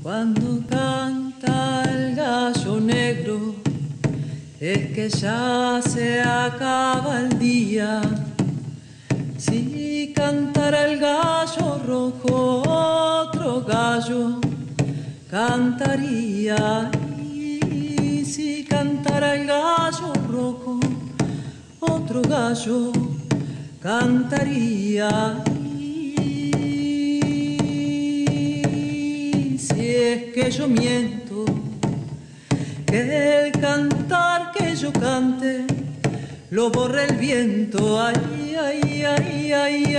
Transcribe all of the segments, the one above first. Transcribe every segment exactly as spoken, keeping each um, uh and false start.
Cuando canta el gallo negro, es que ya se acaba el día. Si cantara el gallo rojo, otro gallo cantaría. Y si cantara el gallo rojo, otro gallo cantaría. Y si es que yo miento, que el cantar que yo cante lo borra el viento. Ay, ay, ay, ay,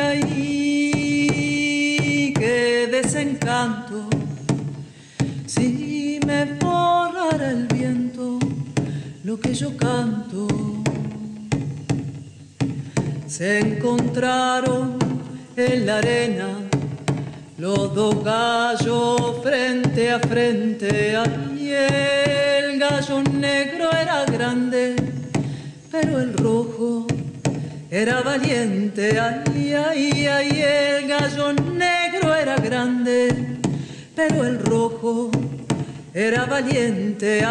ay, qué desencanto. Si me borrara el viento lo que yo canto. Se encontraron en la arena los dos gallos frente a frente. Ay, el gallo negro era grande, pero el rojo era valiente. Ay, ay, ay, el gallo negro era grande, pero el rojo era valiente.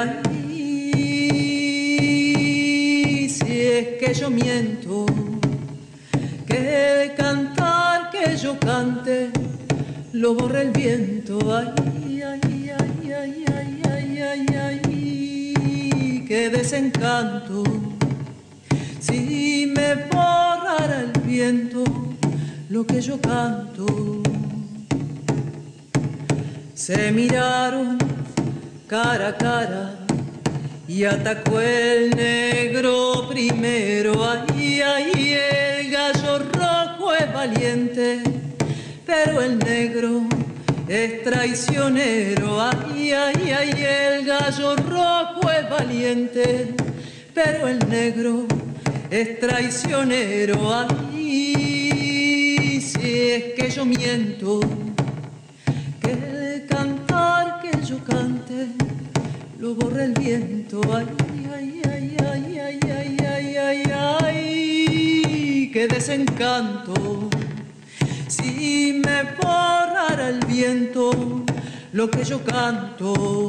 Ay, si es que yo miento, que el cantar que yo cante lo borra el viento. Ay, ay, ay, ay, ay, ay, ay, ay, qué desencanto. Si me borrara el viento lo que yo canto. Se miraron cara a cara y atacó el negro primero. Ay, ay, el gallo rojo es valiente, pero el negro es traicionero. Ay, ay, ay, el gallo rojo es valiente, pero el negro es traicionero. Ay, si es que yo miento, que el cantar que yo cante lo borra el viento. Ay, ay, ay, ay, ay, ay, ay, ay, ay, qué desencanto. Si me borrara el viento lo que yo canto.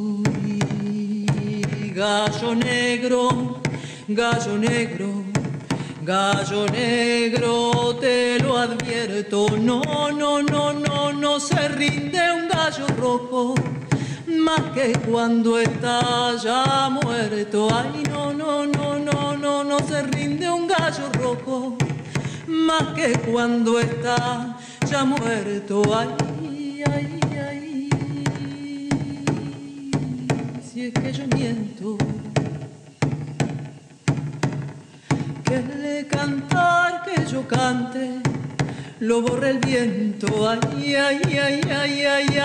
Y gallo negro, gallo negro, gallo negro, te lo advierto. No, no, no, no, no se rinde un gallo rojo más que cuando está ya muerto. Ay, no, no, no, no, no, no se rinde un gallo rojo más que cuando está ya muerto. Ay, ay, ay, si es que yo miento, que el cantar que yo cante lo borra el viento. Ay, ay, ay, ay, ay,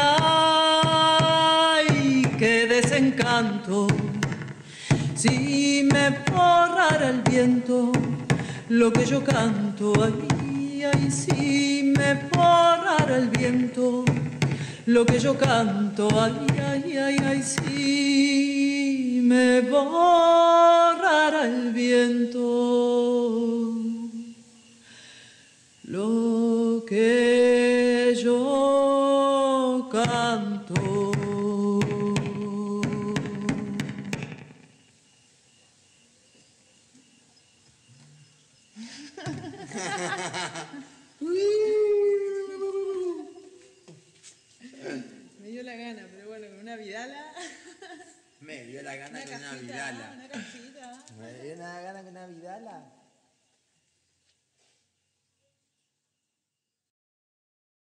ay, qué desencanto. Si me borrara el viento lo que yo canto. Ay, ay, si me borrara el viento lo que yo canto. Ay, ay, ay, ay, si me borrara el viento lo que yo canto. Me dio la gana, pero bueno, con una vidala. Me dio la gana Una con una casita, vidala. una casita. Me dio la gana con una vidala.